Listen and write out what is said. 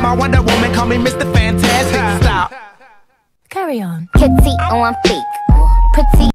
my Wonder Woman, call me Mr. Fantastic. Stop. Carry on. Kitty on fleek, pretty